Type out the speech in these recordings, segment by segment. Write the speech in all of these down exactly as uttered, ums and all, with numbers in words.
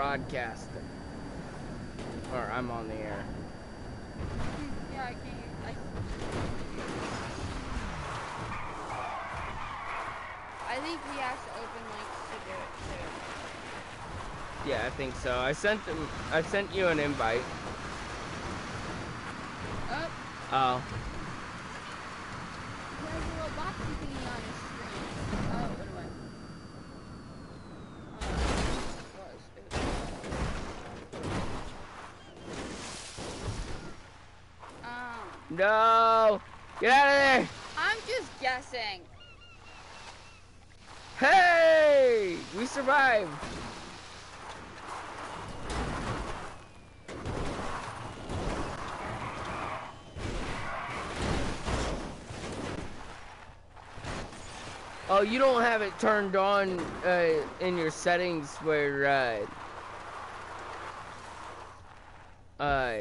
broadcasting. Or I'm on the air. Yeah, I can't. I, I think he has to open links to do it too. Yeah, I think so. I sent him. I sent you an invite. Oh. Oh. He has a little boxy thingy on his screen. Oh, what do I? Oh, um. No! Get out of there! I'm just guessing. Hey! We survived! Oh, you don't have it turned on uh, in your settings where uh, uh,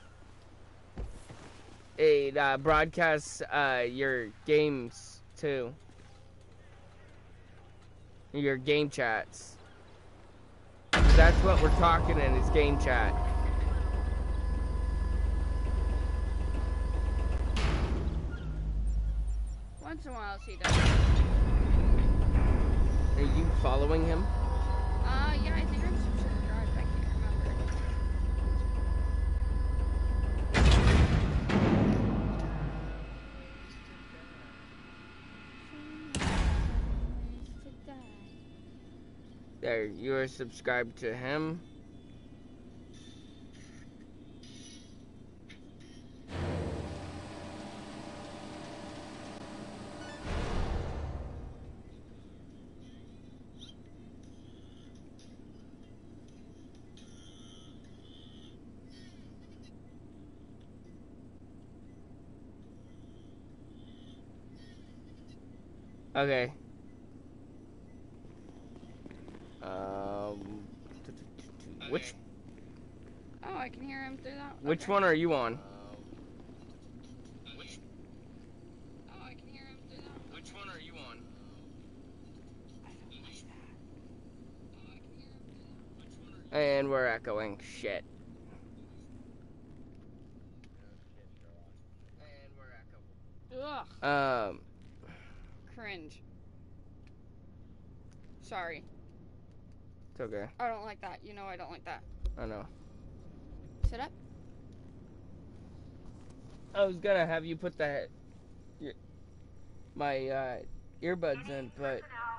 it uh, broadcasts uh, your games too. Your game chats. That's what we're talking in, is game chat. Once in a while, he does. Are you following him? Uh, yeah, I think I'm subscribed. I can't remember. There, you are subscribed to him. Okay. Um. Which? Oh, I can hear him through that. Which okay. one are you on? Which? Oh, I can hear him through that. Which one are you on? I don't like that. Oh, I can hear him through that. Which one are you And we're echoing. Shit. And we're echoing. Ugh. Um. Cringe. Sorry. It's okay. I don't like that. You know I don't like that. I know. Sit up. I was gonna have you put that my uh, earbuds in, but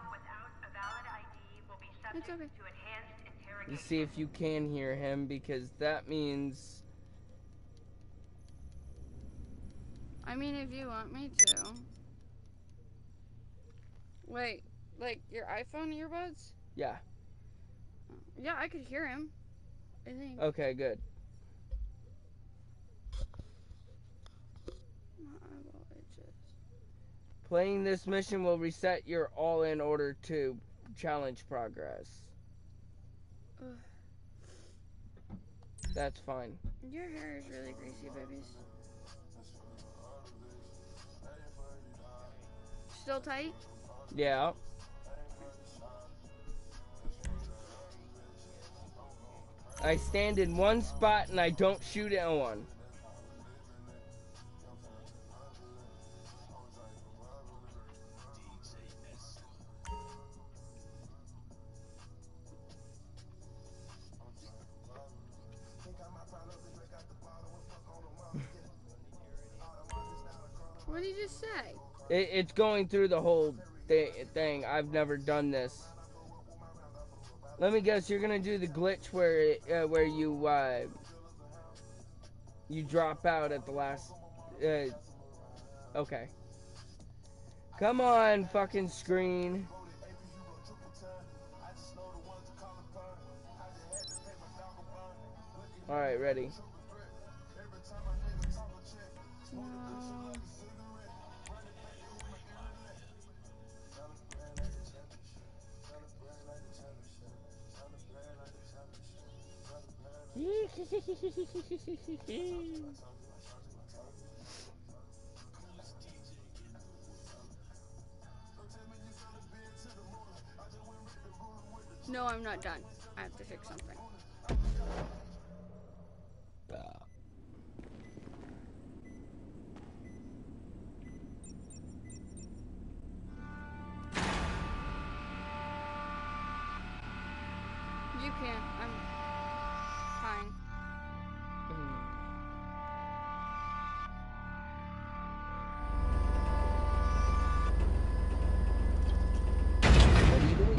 It's okay. to see if you can hear him, because that means. I mean, if you want me to. Wait, like your iPhone earbuds? Yeah. Yeah, I could hear him. I think. Okay, good. Playing this mission will reset your all-in order to challenge progress. Ugh. That's fine. Your hair is really greasy, babies. Still tight? Yeah. I stand in one spot and I don't shoot at one. What did you just say? It, it's going through the whole th- thing. I've never done this. Let me guess. You're gonna do the glitch where it, uh, where you uh, you drop out at the last. Uh, okay. Come on, fucking screen. All right, ready. No. No, I'm not done. I have to fix something. You can. I'm fine. What are you doing?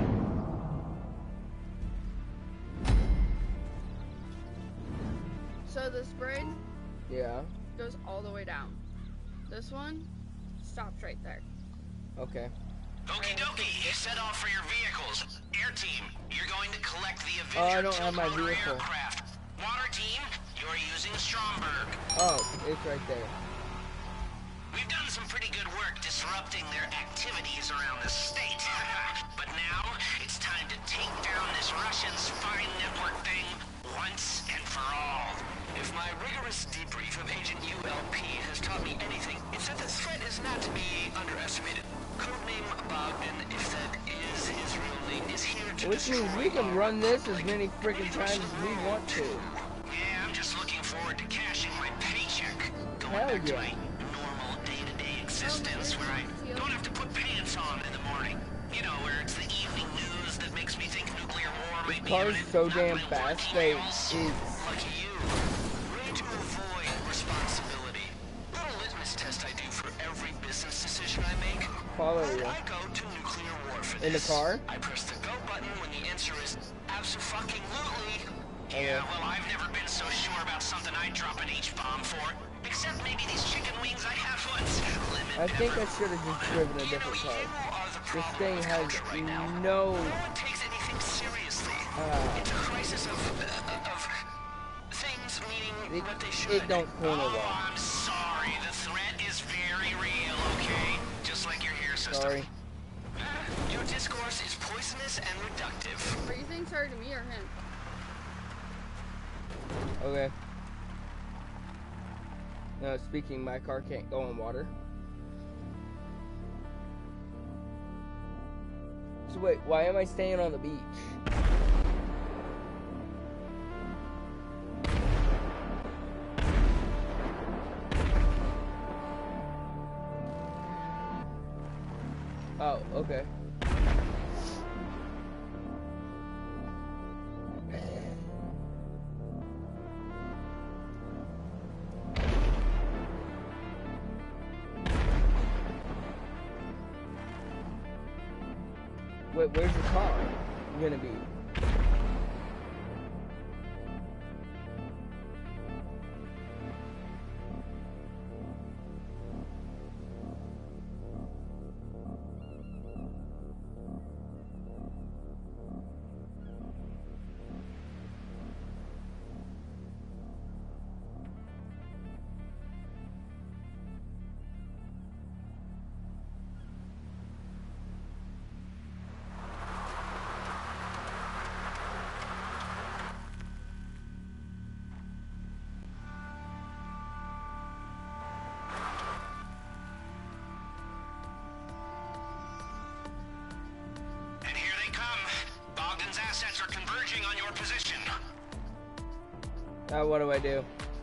So this braid Yeah. goes all the way down. This one stops right there. Okay. Okie dokie, set off for your vehicles. Air team, you're going to collect the Oh, I Avenger don't have my tilt-rotor vehicle. aircraft. Water team, you're using Stromberg. Oh, it's right there. We've done some pretty good work disrupting their activities around the state. But now, it's time to take down this Russian spy network thing once and for all. If my rigorous debrief of Agent U L P has taught me anything, it's that the threat is not to be underestimated. Codename Bogdan, if that is his real name, is here to Which means we can run this as many freaking times as we want to. Yeah, I'm just looking forward to cashing my paycheck. Going Hell back to yeah. my normal day-to-day existence where I don't have to put pants on in the morning. You know, where it's the evening news that makes me think nuclear war might be Cars imminent, so not damn my work fast, they emails. it's Lucky you. Way to avoid responsibility. Little litmus test I do for every business decision I make. follow Would you. I go to nuclear war for In the this? car? I press the go button when the answer is abso-fucking-lutely. Okay. Yeah, well, I've never been so sure about something I'd drop an H-bomb for. Except maybe these chicken wings I had once. Lemon I think I pepper. should have just driven a You know, different you car. are the This problem thing with has culture right now. no. No one takes anything seriously. Uh, It's a crisis of, uh, of things meaning It, what they should. it don't corner Oh, well. I'm sorry. The threat is very real, okay? Just like your hair system. Sorry. Your discourse is poisonous and reductive. Are you saying sorry to me or him? Okay. No, speaking, my car can't go in water. So wait, why am I staying on the beach? Oh, okay. Wait, where's your car gonna be? And here they come. Bogdan's assets are converging on your position. Now what do I do?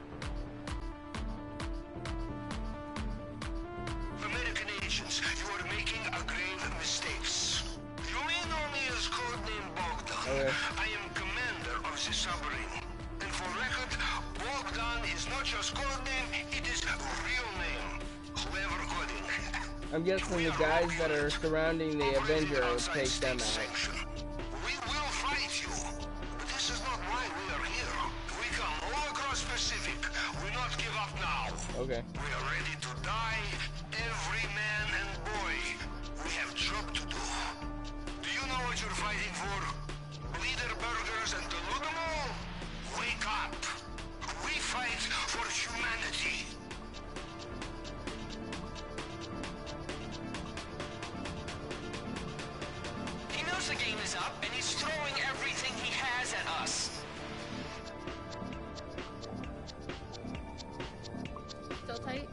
American agents, you are making a grave mistakes. You may know me as codename Bogdan. Okay. I am commander of the submarine. And for record, Bogdan is not just codename, it is real name. Clever coding. I'm guessing the guys that are surrounding the Avenger will take them out. We will fight you. But this is not why we are here. We come all across Pacific. We not give up now. Okay. We are ready to die, every man and boy. We have job to do. Do you know what you're fighting for? Bleeder burgers and delusional? Wake up. We fight for humanity. He knows the game is up, and he's throwing everything he has at us. Still tight?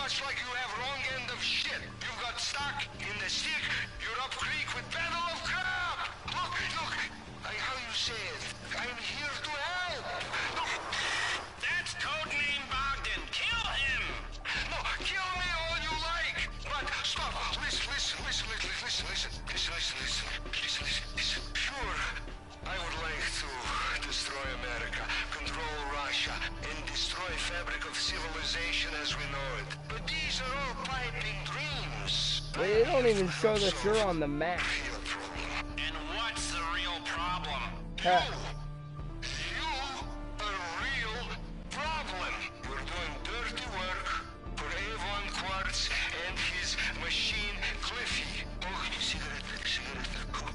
much like you have wrong end of shit. You got stuck in the stick. You're up creek with battle of crap. Look, look. I, how you say it? I'm here to help. Look. That's codename Bogdan. Kill him. No, kill me all you like. But stop. Listen, listen, listen, listen, listen, listen, listen, listen, listen, listen, listen, listen. Sure, I would like to destroy America, control Russia, and destroy fabric of civilization as we know it. But these are all piping dreams. They don't even show that you're on the map. And what's the real problem? Huh. You are a real problem. You're doing dirty work for Avon Quartz and his machine Cliffy. Oh, cigarette, cigarette.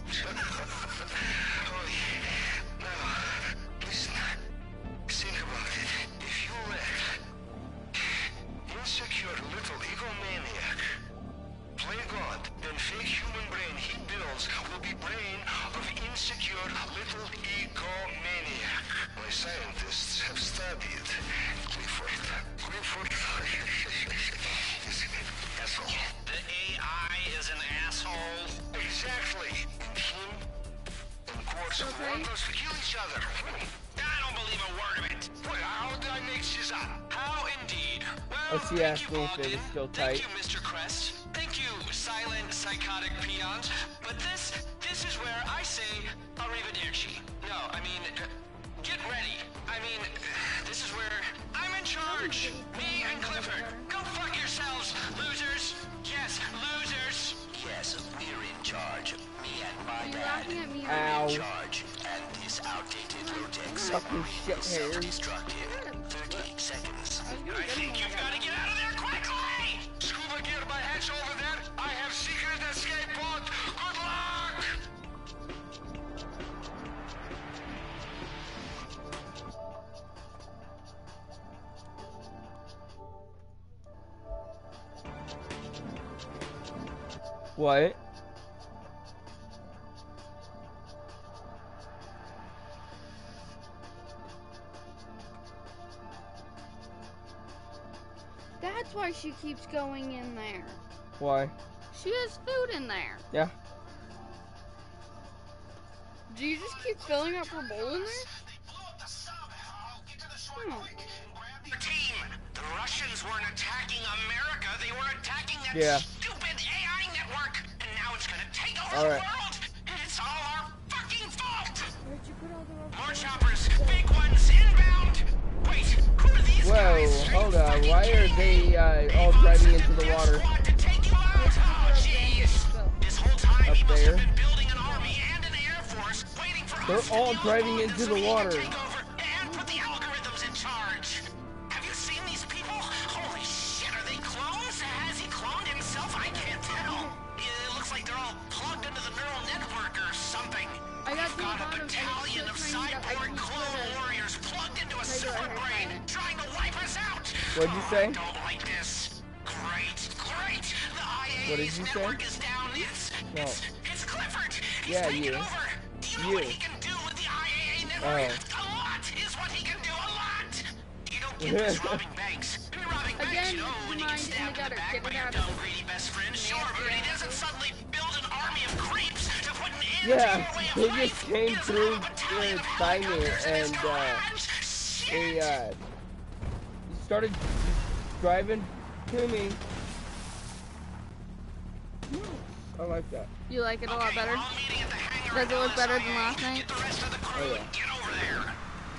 Oh, yeah. Now, listen. Think about it. If you let insecure little egomaniac play God, then fake human brain he builds will be brain of insecure little egomaniac. My scientists have studied Clifford. Clifford is an asshole. The A I is an asshole. Exactly. And him and Quartz want us to kill each other. I don't believe a word of it. Well, how did I make this up? How indeed? Well, Oh, she thank asked you, me if it Bogdan. was still Thank tight. you, Mister Crest. Thank you, silent, psychotic peons. But this, this is where I say arrivederci. No, I mean, uh, get ready. I mean, uh, this is where I'm in charge. Me and Clifford. Go fuck yourselves, losers. Yes, losers. Yes, we're in charge. Me and my You're dad. laughing at me. Ow. In charge. And this outdated low-tech Fucking shit hairs. self-destructive. thirty-eight seconds. I think you've got to get out of there quickly. Scuba gear, my hatch over there. I have secret escape pod. Good luck! What? That's why she keeps going in there. Why? She has food in there. Yeah. Do you just keep filling up her bowl in there? Hmm. Team, the Russians weren't attacking America. They were attacking that Yeah. stupid A I network. And now it's going to take over All the right. world. And it's all our fucking fault. Where'd you put all the rubber? More choppers, big ones inbound. Wait, who are these Whoa, guys? hold on. Why are they uh, all driving into the water? Squad to take you out. Oh, jeez. This whole time Up he must there. have been building an army and an air force, waiting for They're us to all deal driving with into so the he can water. take over and put the algorithms in charge. Have you seen these people? Holy shit, are they clones? Has he cloned himself? I can't tell. It looks like they're all plugged into the neural network or something. I got to the Got a bottom and it's battalion still of trying to get cyborg I clone can warriors plugged into a Regular super hair brain, client. trying to wipe us out. What'd you Oh, say? I don't like this. Great, great. The I A What did A's you say? network is down. It's, No. it's, it's Clifford. He's Yeah, taking you. over. Do you know You. what he can do with the I A A network? Oh. A lot is what he can do. A lot. You don't get this robbing banks. Robbing banks, Again, you know, when you mind get in the stabbed in the gutter. back Get by it your out dumb of greedy best friend. Sure, but he doesn't suddenly build an army of creeps to put an end Yeah, to your way of they life. just came He doesn't through have a battalion uh, of by me helicopters in his and uh, garage. Shit. they uh, started driving to me. I like that. You like it a lot Okay, better? we're all meeting at the hangar Does it at look better than L S I A. last night? Get the rest of the crew Oh, yeah. and get over there.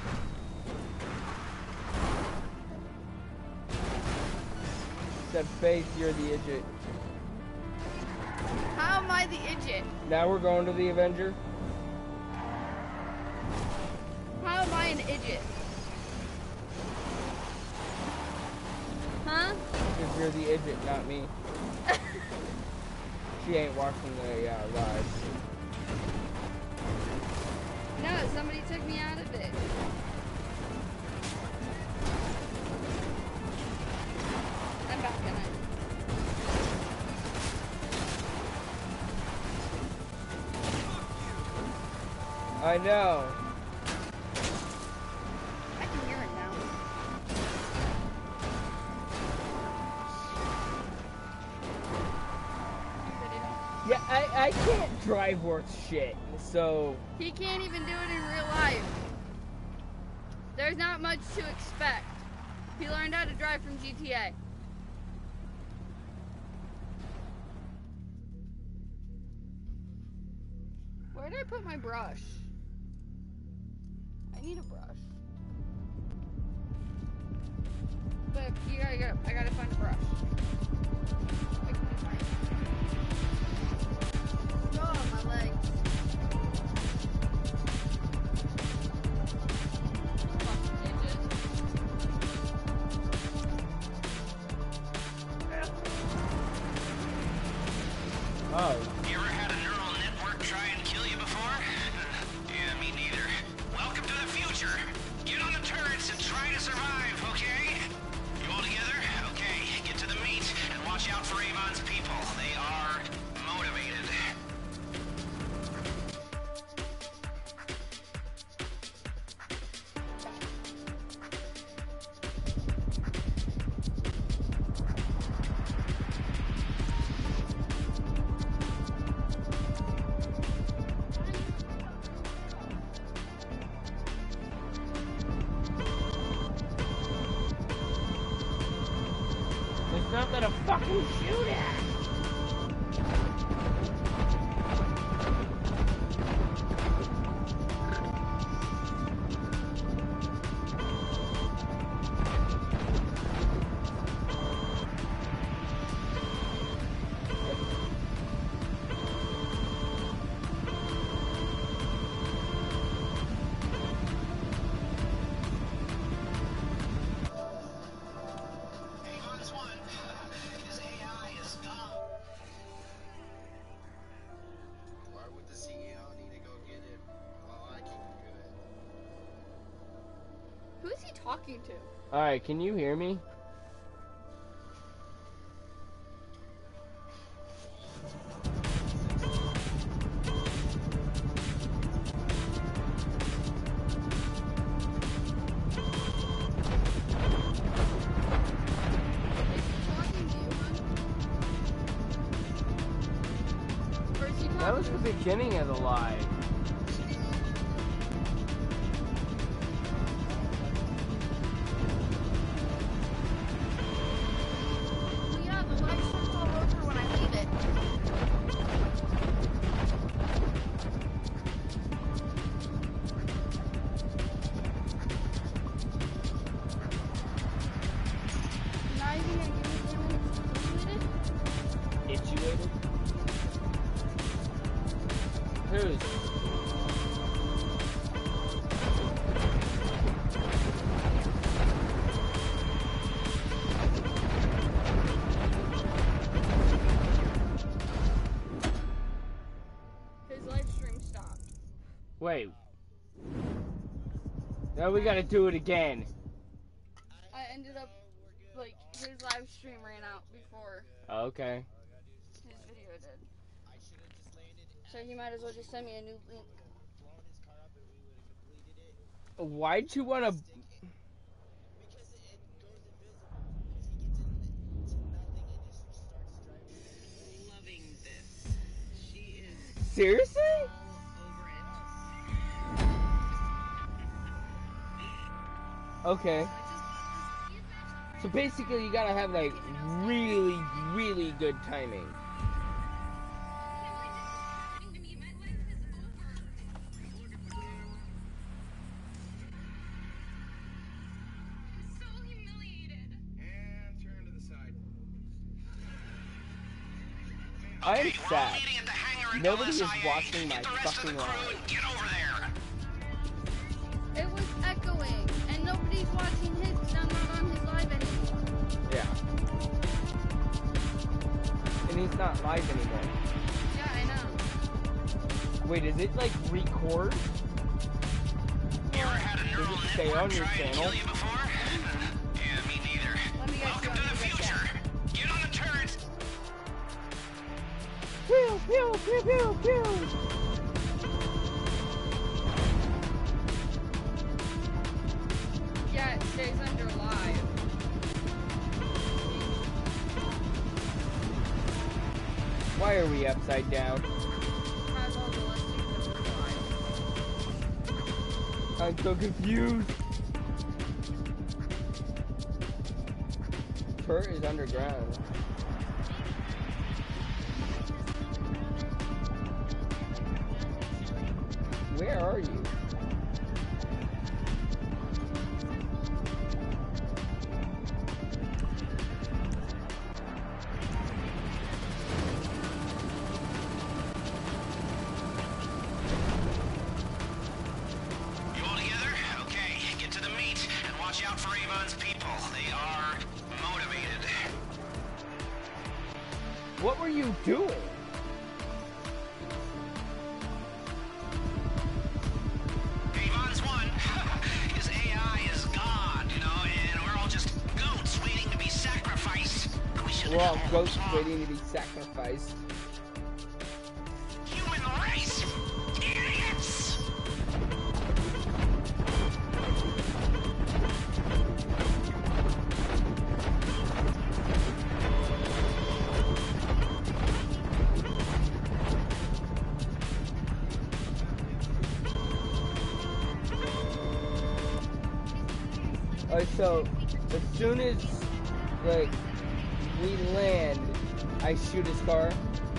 Said Faith, you're the idiot. How am I the idiot? Now we're going to the Avenger. How am I an idiot? Huh? Because you're the idiot, not me. She ain't watching the uh, live. No, somebody took me out of it. I'm back in it. I know. I can hear it now. Yeah, I, I can't drive worth shit, so... He can't even do it in real life. There's not much to expect. He learned how to drive from G T A. Where did I put my brush? I need a brush. But you gotta go. I gotta find a brush. I can't find it. Oh, my legs. Fucking bitches. Oh. You ever had a neural network try and kill you before? Yeah, me neither. Welcome to the future. Get on the turrets and try to survive, okay? You all together? Okay, get to the meat and watch out for Avon's people. They are motivated. There's nothing to fucking shoot at! Avon's one. His A I is gone. Why would the C E O need to go get it while I can do it? Who is he talking to? Alright, can you hear me? Is he talking to you, hon? Or is he talking That was to the beginning of the live. Well, yeah, the live stream's all over when I leave it. Not even gonna give me ten minutes to Situated? Who's? His live stream stopped. Wait. Now we gotta do it again. I ended up, like, his live stream ran out before Okay. his video did. So he might as well just send me a new link. Why'd you wanna... Because it goes invisible. Because he gets into nothing and just starts driving. Loving this. She is Seriously? all over it. Okay. So basically you gotta have like really, really good timing. And turn to the side. I am Okay, we're all sad. meeting at the hangar in Nobody is L S I A. watching my Get the rest of fucking the crew live. and get over there. It was echoing, and nobody's watching his because I'm not on his live anymore. Yeah. And he's not live anymore. Yeah, I know. Wait, is it like record? You ever had a neural Does it stay network on your try and channel? kill you before? Yeah, me neither. Let me guess. Welcome to the future. Get on the turret. Pew, pew, pew, pew, pew. Yeah, it stays under live. Why Why are we upside down? Because all the listings are I'm so confused. Kurt is underground. Where are you? You all together? Okay, get to the meet and watch out for Avon's people. They are motivated. What were you doing? Avon's won. His A I is God, you know, and we're all just goats waiting to be sacrificed. We should We're all have ghosts waiting to be sacrificed. Human race! Idiots! Alright, so as soon as like we land, I shoot his car.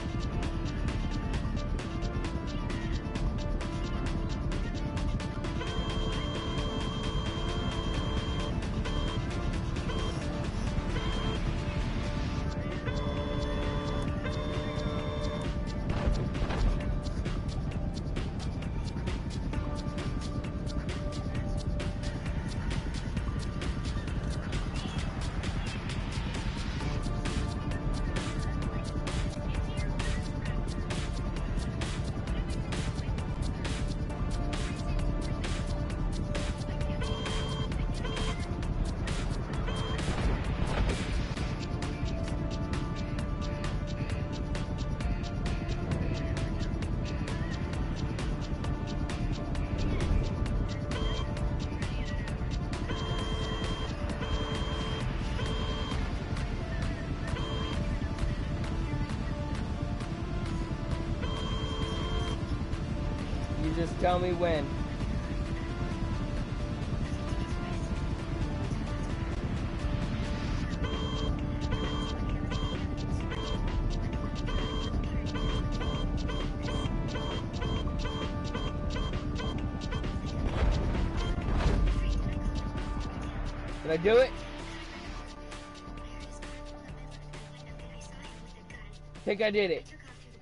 You just tell me when. Did I do it? I think I did it.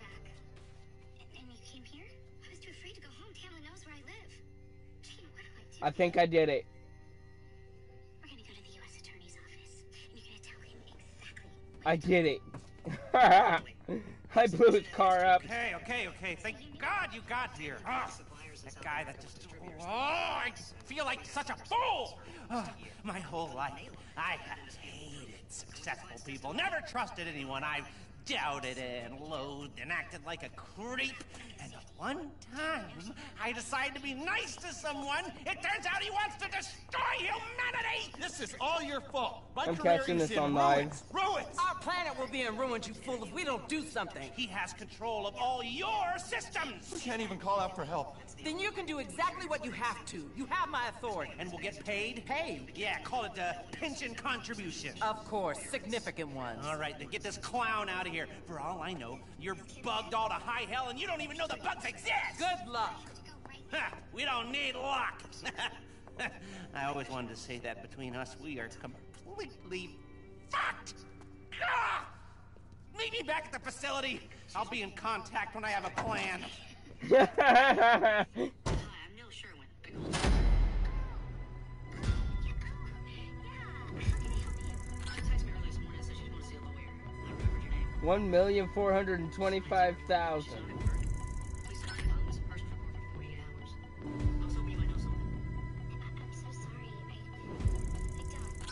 I think I did it. We're gonna go to the U S Attorney's office, and you're gonna tell him exactly. I did it. I blew his car up. Okay, okay, okay. Thank God you got here. Oh, that guy that just... Oh, I feel like such a fool. Oh, my whole life, I have hated successful people. Never trusted anyone. I've doubted and loathed and acted like a creep. And the one time I decide to be nice to someone, it turns out he wants to destroy humanity! This is all your fault. My I'm career catching is this in on live. ruins. Ruins! Our planet will be in ruins, you fool, if we don't do something. He has control of all your systems! We can't even call out for help. Then you can do exactly what you have to. You have my authority. And we'll get paid? Paid? Yeah, call it a pension contribution. Of course, significant ones. All right, then get this clown out of here. For all I know, you're bugged all to high hell and you don't even know the bugs exist! Good luck. Ha, we don't need luck! I always wanted to say that between us, we are completely fucked! Ah! Meet me back at the facility. I'll be in contact when I have a plan. Hi, I'm Neil Sherwin. Big old... Oh, yeah, oh, yeah. How can I help you? She texted me early this morning and said she just want to see a lawyer. I remembered your name. One million four hundred and twenty-five thousand. Please sign on missing person report for forty-eight hours. I was hoping you might know something. I- I'm so sorry. I... I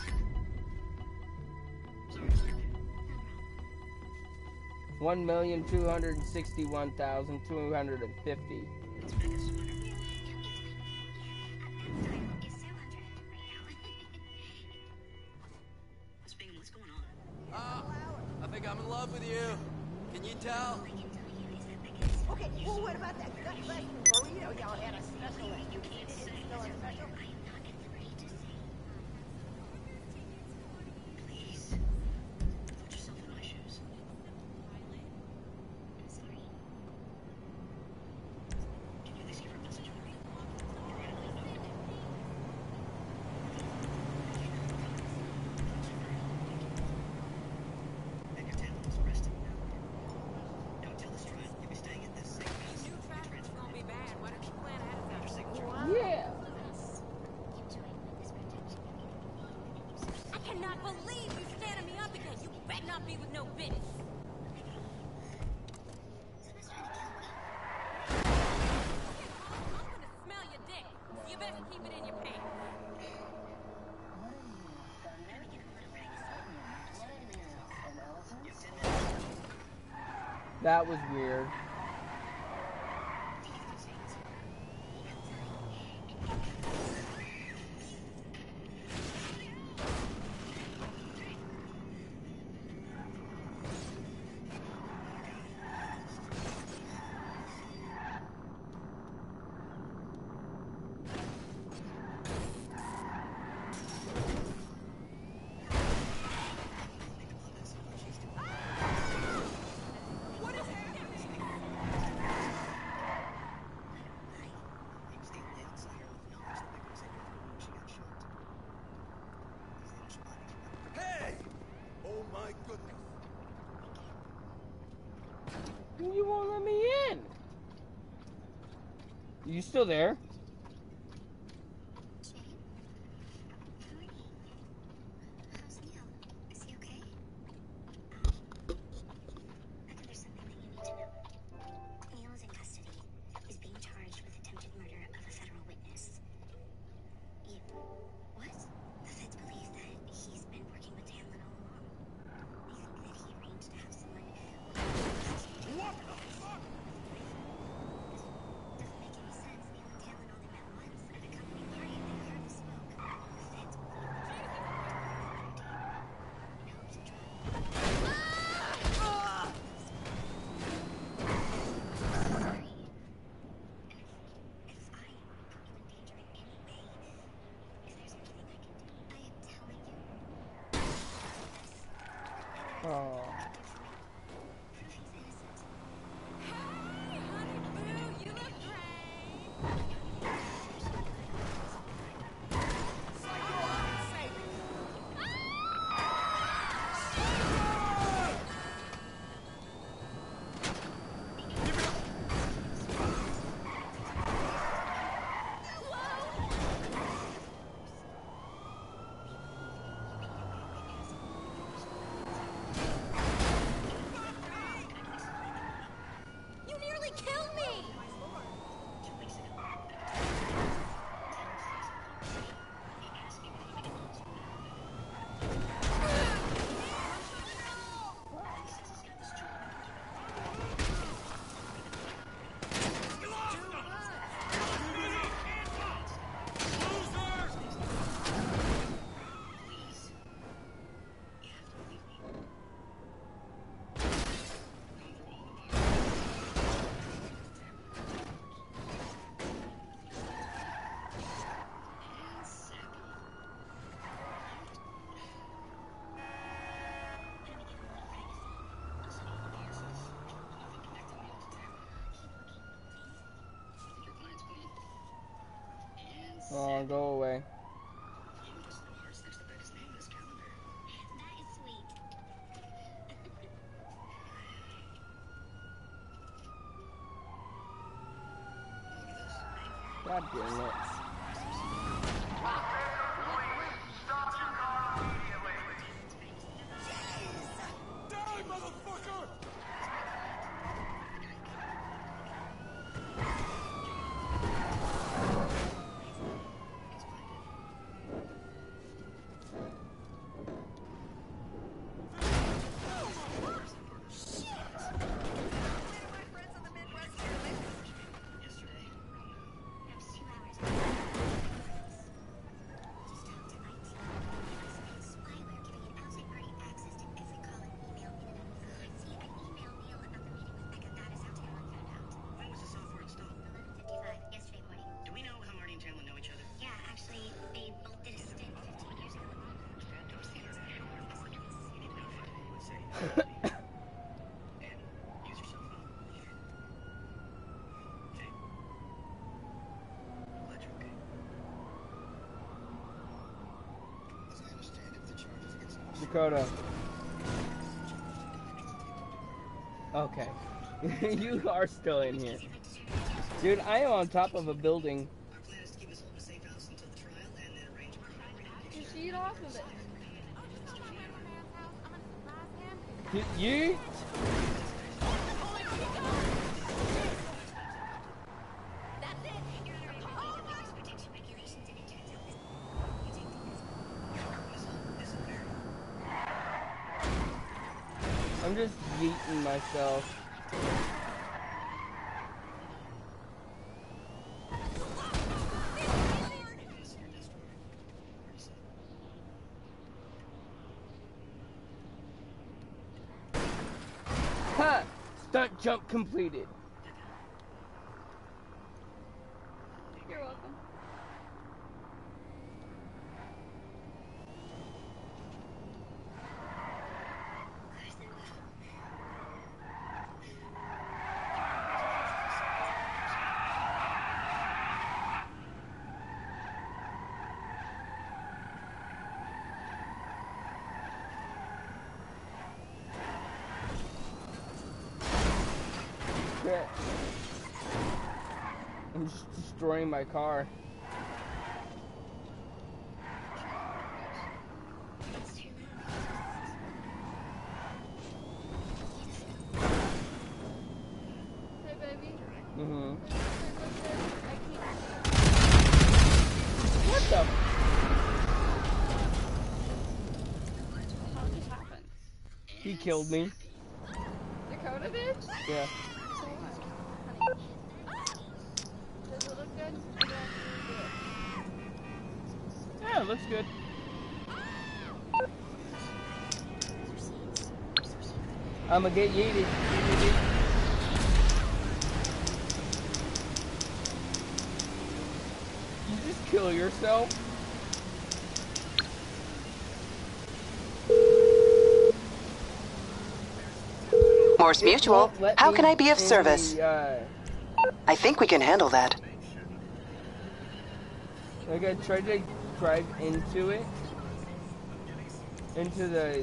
don't. Sorry, sorry. One million two hundred and sixty-one thousand two hundred and fifty. It's Vegas. No, it's fine. I'm sorry. It's two hundred right now. Speaking of what's going on. Uh, I think I'm in love with you. Can you tell? Okay, well, what about that gut busting burrito y'all had a special at? Is it still a special? Please, put yourself in my shoes. I'm sorry. Can you at least give her a message for me? And your tail was arrested. Now, until this trial, you'll be staying at this same house. You traffic's gonna be bad. Why don't you plan ahead of Your time? signature. Yeah. I cannot believe you standing me up again. You better not be with no bitch. I'm gonna smell your dick. You better keep it in your pants. That was weird. Hey! Oh my goodness. You won't let me in. You still there? Shane? Morning. How's Neil? Is he okay? Um, I think there's something that you need to know. Neil is in custody. He's being charged with attempted murder of a federal witness. You... What? The feds believe that he's been working with Tamlin all along. They think that he arranged to have someone... What the fuck? Doesn't make any sense. Neil and Tamlin only met once at a company party and they hardly spoke. The feds believe in hopes of Sorry. And if, if I put you in danger in any way, is there something I can do? I am telling you. This. Oh. Prove he's innocent. Hey, honey boo, you look great. Psycho, I'm saving. You nearly killed me. Two weeks ago. He asked me what he wants from now. He says he's got this job. Please. You have to believe me. And Sap. Let me give him a little privacy. I'll send you all the answers. Nothing connecting Neil to Tamlin. Keep looking, please. You think your client's clean? And Oh, go away. even puts no hearts next to Becca's name in his calendar. That is sweet. Look at this. God damn it. Die, motherfucker! Yesterday, it was two hours. use your cell phone. Okay. I'm glad you're okay. As I understand it, the charges against North Dakota. Okay. You are still in here. Dude, I am on top of a building. Our plan is to keep this whole a safe house until the trial and then arrange for Just eat off of it. Y- Yeet! I'm just yeeting myself. Ha! Stunt jump completed. You're welcome. Shit. I'm just destroying my car. Hey, baby. Mm-hmm. I can't. What the? How did this happen? He killed me. Dakota did? Yeah. So what? Honey. Does it look good? Or do I have to redo it? Yeah, it looks good. I'ma get yeeted. You just kill yourself? Morse It Mutual, won't let how me can I be of in service? the, uh, I think we can handle that. like I tried to drive into it, into the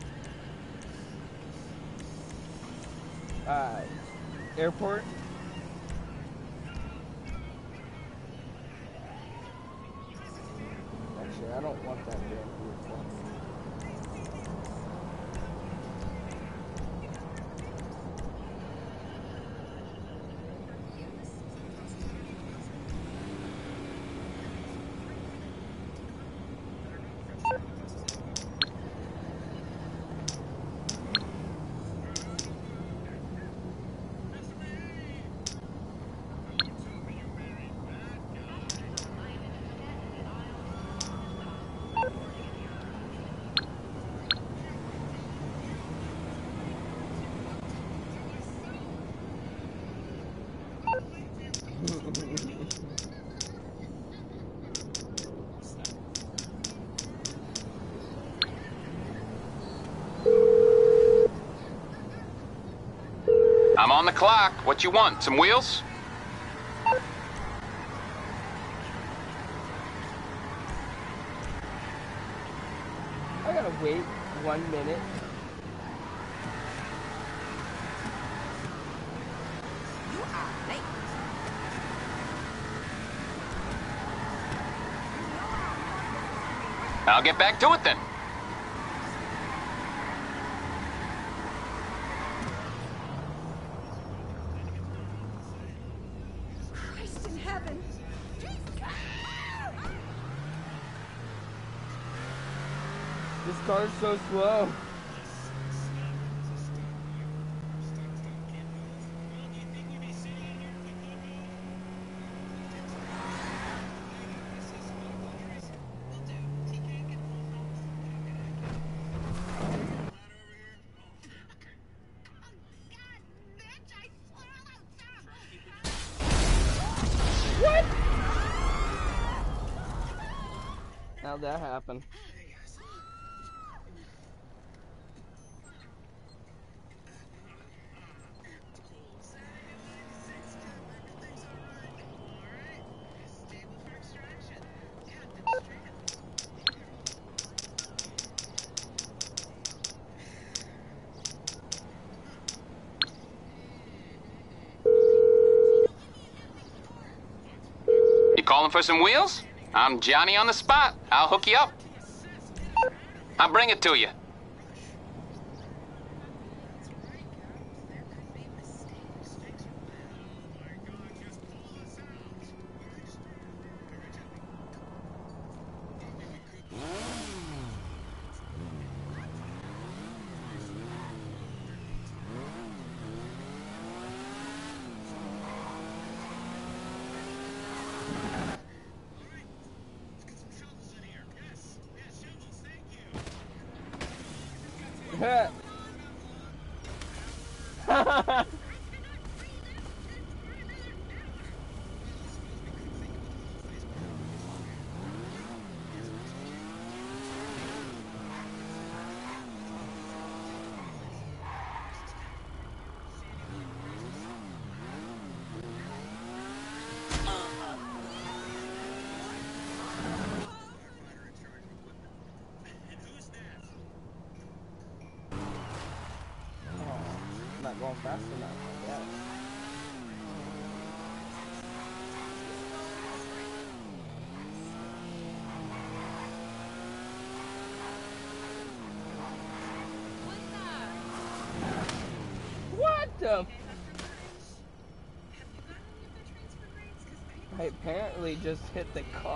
uh, airport. Actually, I don't want that damn vehicle. I'm on the clock. What you want? Some wheels? I gotta wait one minute. You are late. I'll get back to it then. Christ in heaven. This car's so slow. What? How'd that happen? for some wheels? I'm Johnny on the spot. I'll hook you up. I'll bring it to you. Not going fast enough, I guess. What the? I apparently just hit the car.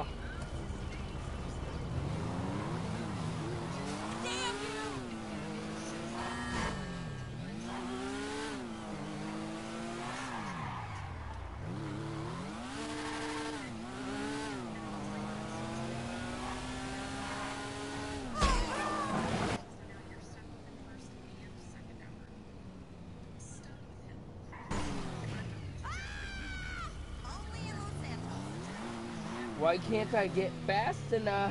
Why can't I get fast enough?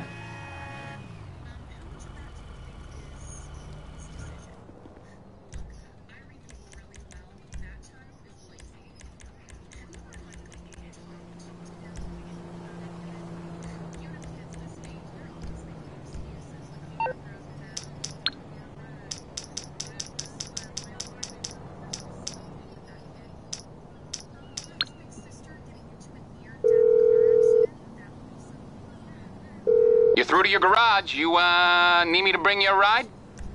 You're through to your garage. You, uh, need me to bring you a ride?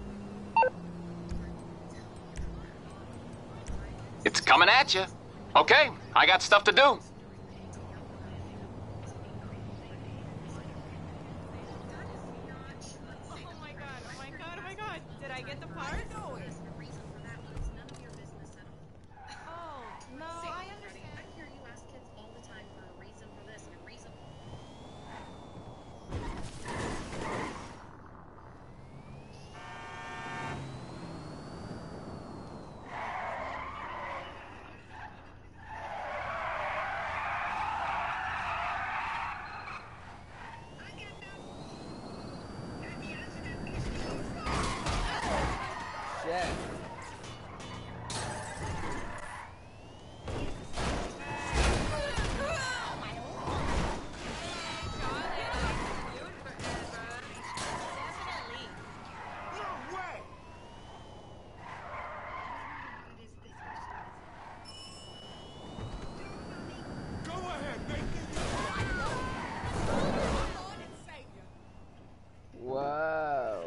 It's coming at you. Okay, I got stuff to do. Oh my god, oh my god, oh my god. Did I get the part? Oh, no, I understand. I hear you ask kids all the time for a reason for this and a reason. Shit. No way! Go ahead, make it. Lord and Savior. Whoa.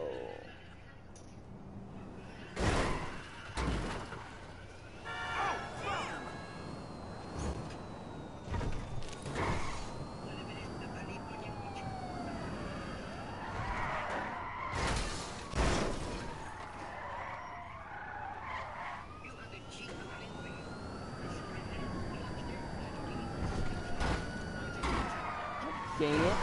Dang it.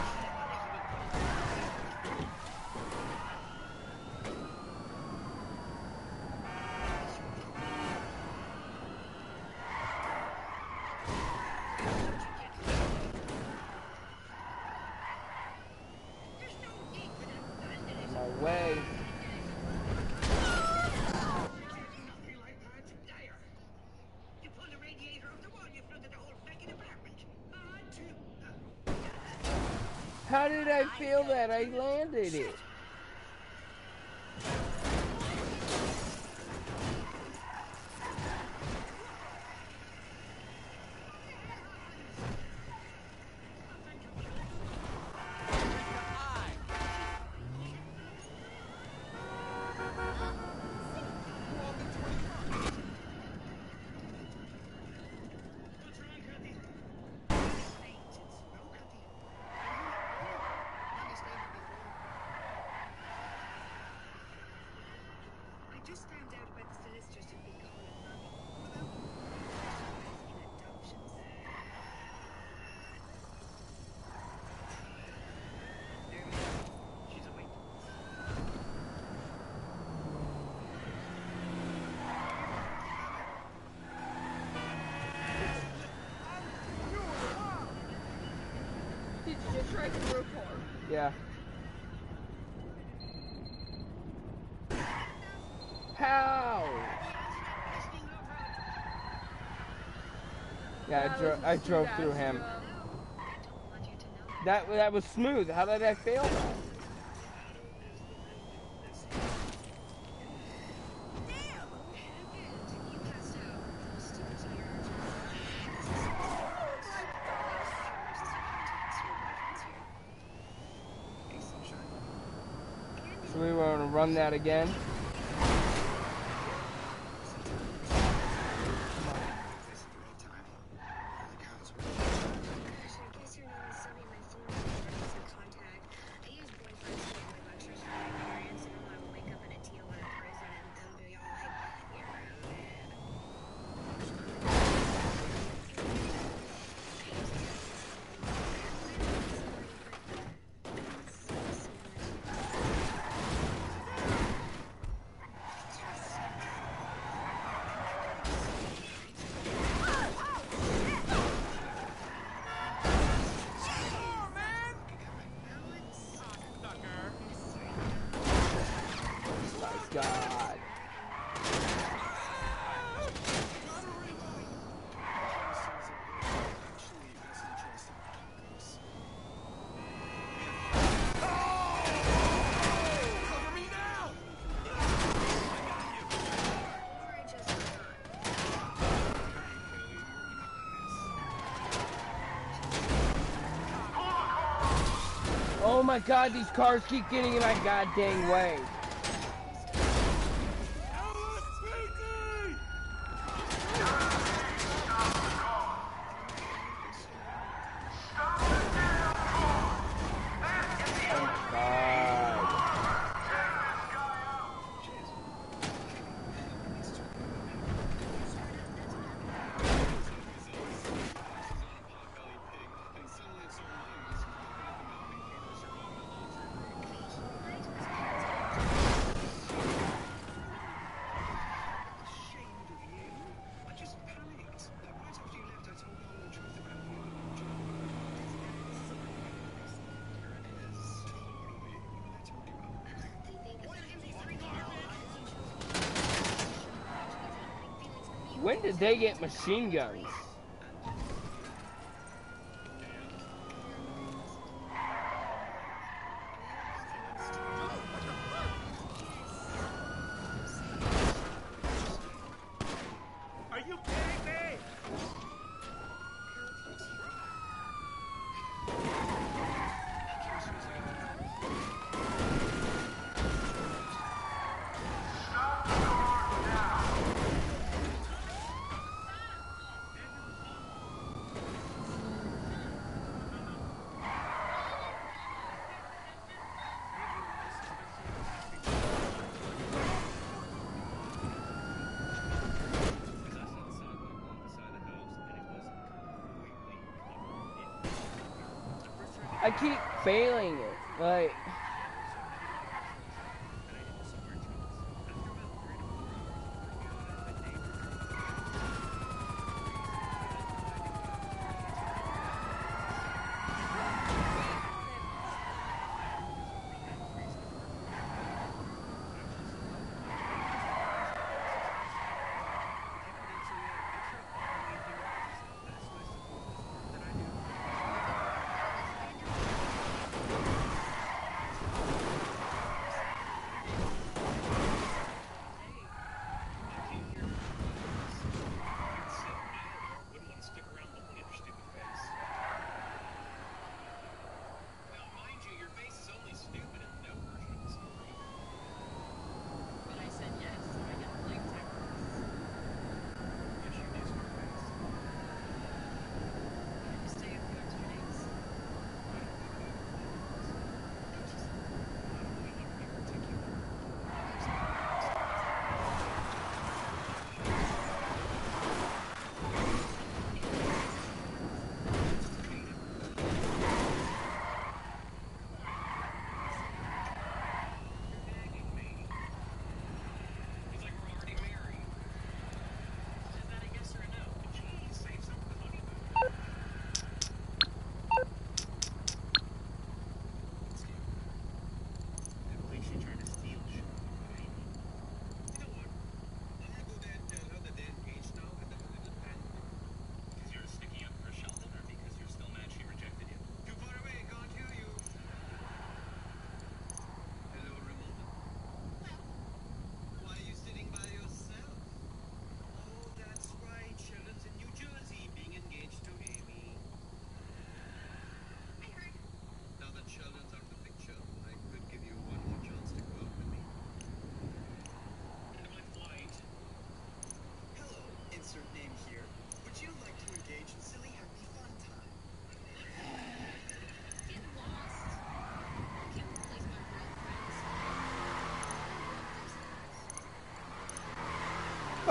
No way. How did I feel that I landed it? just found out about the solicitors who've been calling it mommy. In adoptions. She's awake. Did you just try through a car? Yeah. How? Yeah, I, dro I drove through him. That that was smooth. How did I fail that? So we want to run that again. God. Oh my God, these cars keep getting in my goddamn way. When did they get machine guns? Are you kidding me? I keep failing it. Like,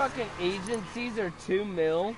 fucking agencies are two mil.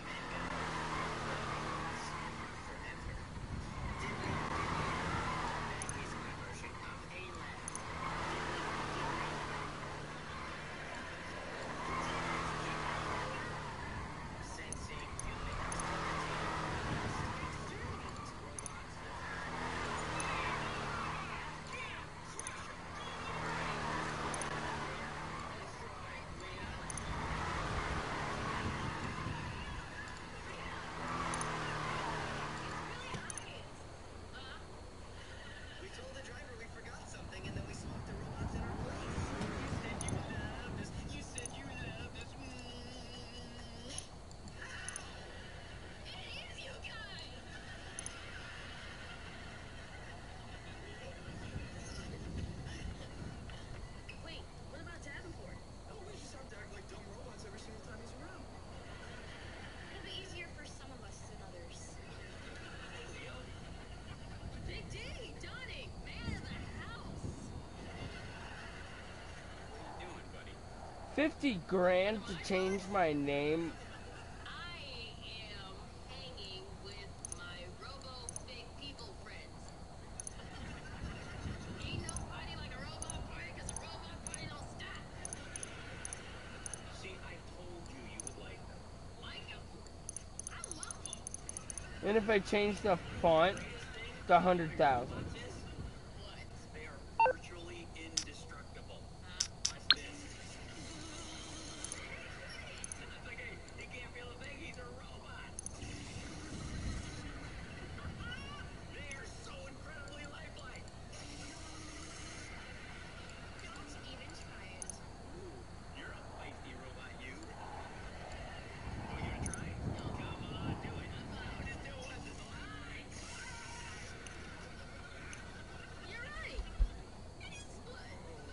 We told the driver we forgot something, and then we swapped the robots in our place. You said you loved us. You said you loved us. It is you guys! Wait, what about Davenport? Oh, we just have to act like dumb robots every single time he's around. It'll be easier for some of us than others. Big D, Donnie, man of the house. What are you doing, buddy? Fifty grand to change my name. I am hanging with my robo-fake people friends. Ain't no party like a robot party, cause a robot party don't stop. See, I told you you would like them. Like them? I love them. And if I change the font to one hundred thousand. What? They are virtually indestructible. Huh? Watch this. It's okay. He can't feel a thing. He's a robot. They are so incredibly lifelike. Don't even try it. Ooh, you're a feisty robot, you. Oh, you gonna try? Come on, do it. Oh, just do it once. It's fine. You're right. It is fun.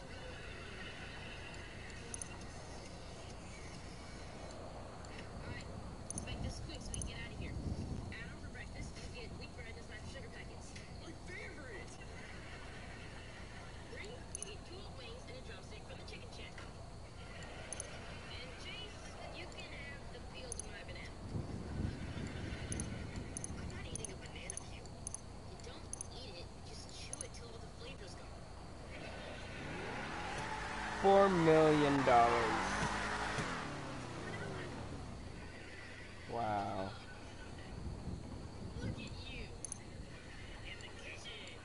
Alright, let's make this quick so we can get out of here. Adam for breakfast, you get wheat bread and a side of sugar packets. My favorite! Bree, you get two old wings and a drumstick from the chicken shack. And Chase, you can have the peels of my banana. I'm not eating a banana peel. You don't eat it, you just chew it till all the flavor's gone. Four million dollars. Wow. Look at you. In the kitchen.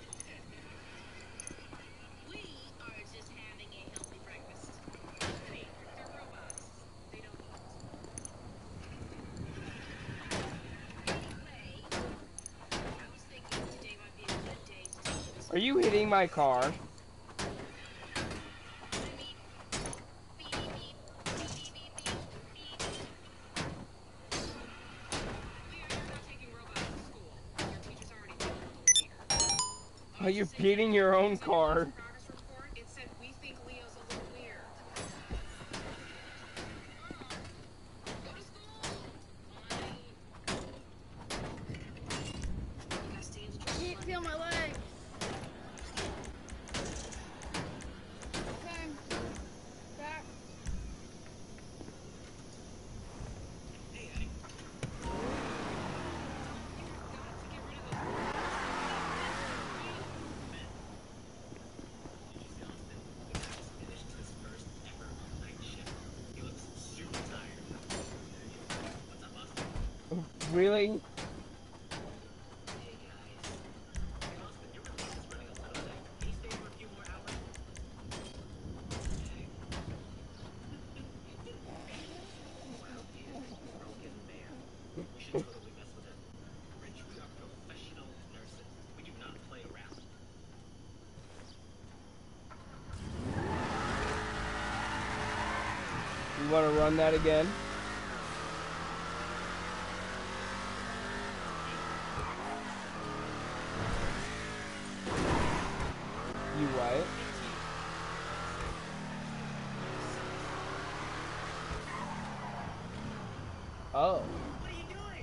We are just having a healthy breakfast. Wait, they're robots. They don't eat. Anyway, I was thinking today might be a good day to take this. Are you hitting my car? I mean, beep, beep, beep, beep, beep, beep, beep. We are not taking robots to school. Your teacher's already told them we're here. Oh, you're beating your own car. Progress report, it said we think Leo's a little weird. Go to school. Fine. You guys stay in the truck. Can't feel my legs. Okay. Back. Hey, Eddie. Really? You want to run that again? You what? Oh. What are you doing?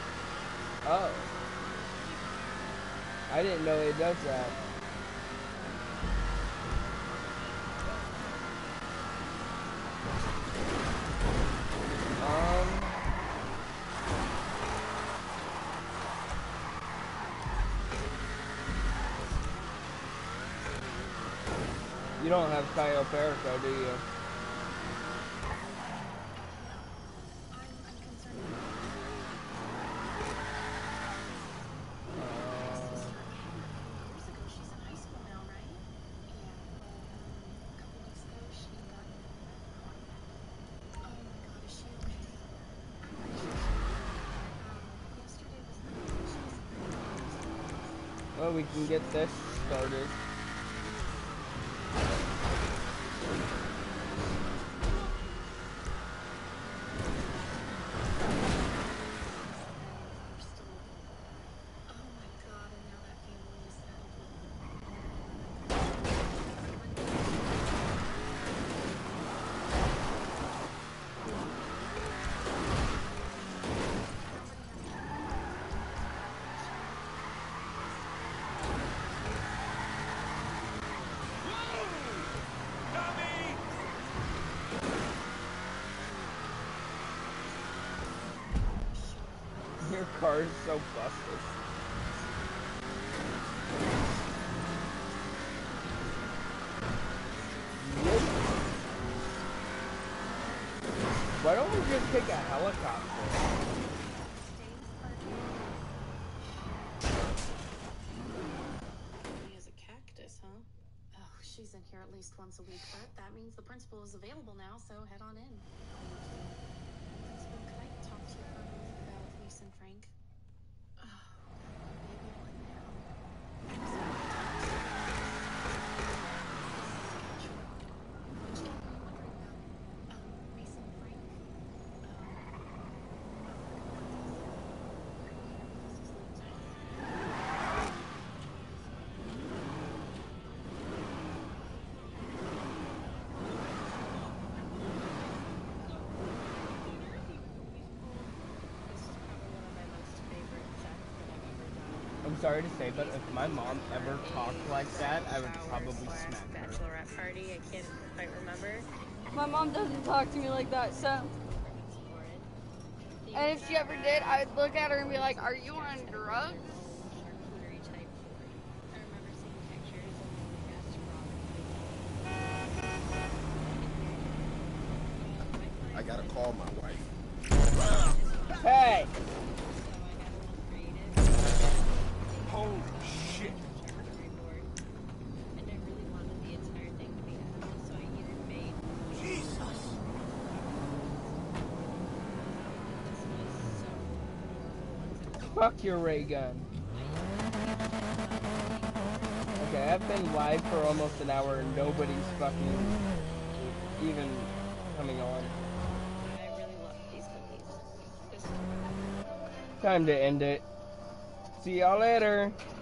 Oh. I didn't know it does that. Um. You don't have Cayo Perico, do you? Well, we can get this started. Your car is so busted. Yep. Why don't we just take a helicopter? He has a cactus, huh? Oh, she's in here at least once a week, but that means the principal is available now, so head on in. Principal, could I talk to you for a moment about Lisa and Frank? Oh, maybe I'll let you know. I'm sorry to say, but if my mom ever talked like that, I would probably smack her. Bachelorette party, I can't quite remember. My mom doesn't talk to me like that, so. And if she ever did, I would look at her and be like, "Are you on drugs?" I gotta call my wife. Hey! Holy shit! Jesus! Fuck your ray gun. Okay, I've been live for almost an hour and nobody's fucking even coming on. Time to end it. See y'all later.